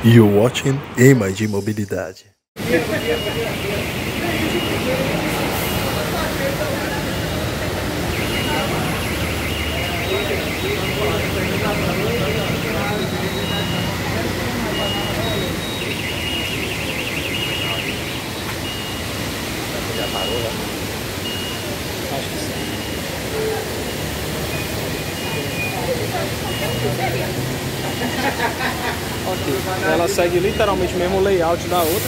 You watching MIG Mobilidade. Já parou, né? Acho que sim. Ok, ela segue literalmente o mesmo layout da outra.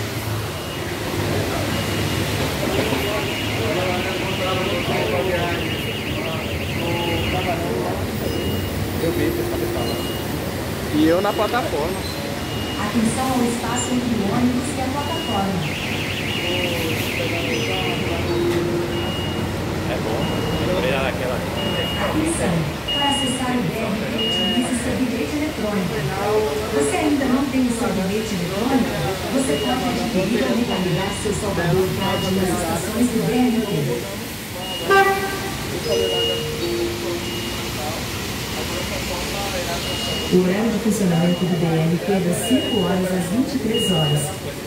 Eu vi, e eu na plataforma. Atenção ao espaço entre o ônibus e a plataforma. É bom. Olhar aquela. Atenção, para acessar o BRT, utilize seu bilhete eletrônico. Você ainda não tem o seu bilhete eletrônico? Você pode adquirir ou recarregar seu Salvador Card nas estações do BRT. O horário de funcionamento do BRT é das 5 horas às 23 horas.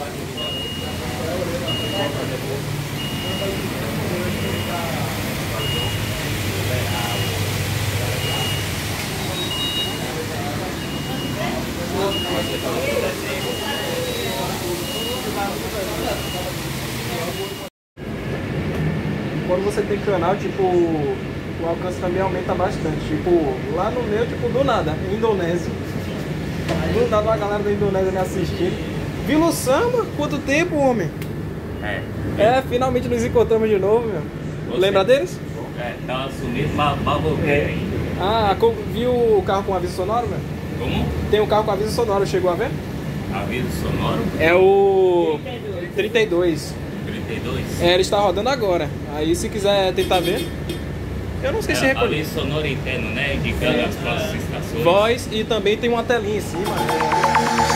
Quando você tem canal, tipo, o alcance também aumenta bastante. Tipo, lá no meu, tipo, do nada, Indonésia. Do nada a galera da Indonésia me assistindo. Vila Samba, quanto tempo, homem? Finalmente nos encontramos de novo, meu. Lembra deles? Tava sumido, mas voltei ainda. Ah, viu o carro com aviso sonoro, meu? Como? Tem um carro com aviso sonoro, chegou a ver? Aviso sonoro? É o 32. 32? É, ele está rodando agora. Aí se quiser tentar ver. Eu não sei se recolhe. Aviso sonoro interno, né? Indicando as próximas estações. Voz e também tem uma telinha em cima.